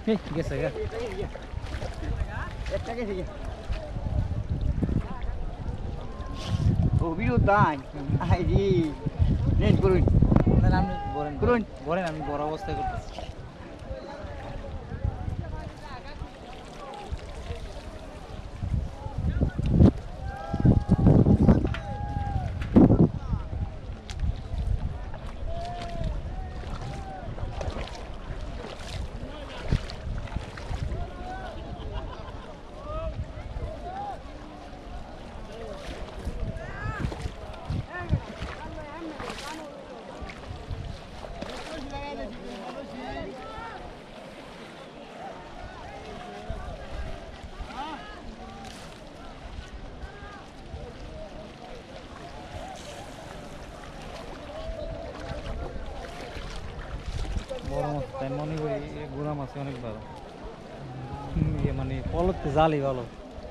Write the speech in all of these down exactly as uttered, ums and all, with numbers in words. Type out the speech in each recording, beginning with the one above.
গেছে গা একটা গেছে ও বিরু দাই আই জি নেন করুন না আমি বলেন করুন বলেন আমি বড় অবস্থায় করতেছি বড় মাছ তাই মনে করি গুড়া মাছ অনেক ভালো ইয়ে মানে পলতে জালি ভালো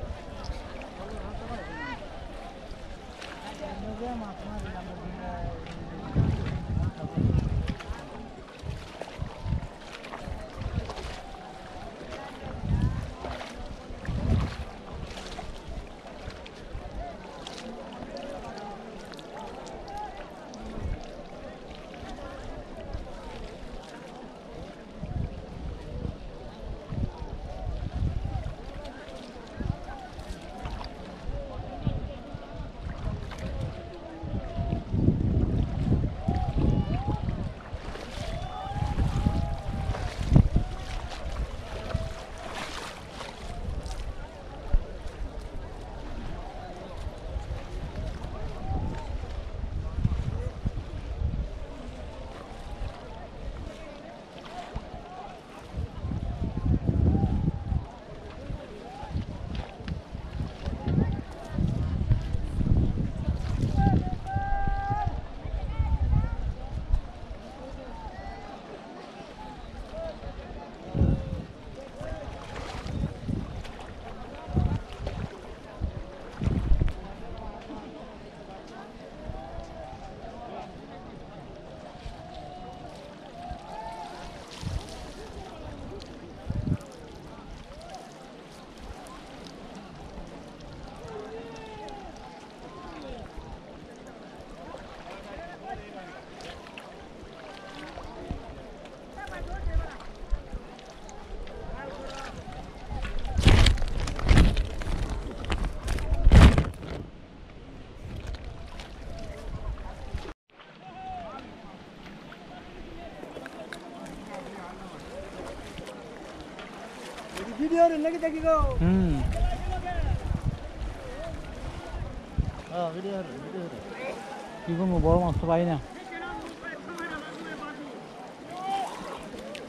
ভিডিও লাগি দেখি গো হুম হ্যাঁ ভিডিও ভিডিও কি করবো বড় মাছ তো পাই না